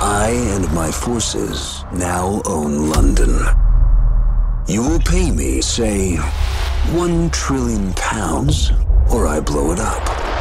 I and my forces now own London. You will pay me, say, £1 trillion, or I blow it up.